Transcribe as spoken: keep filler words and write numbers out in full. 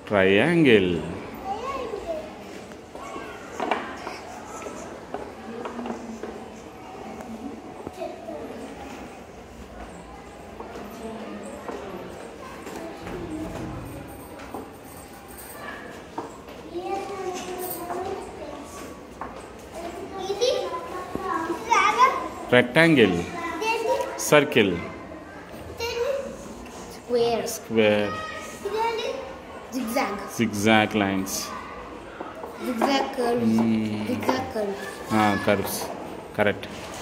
Triangle. Rectangle. Circle. Square. Square. Zigzag. Zigzag lines. Zigzag curves. Mm. Zigzag curves. Ah, curves. Correct.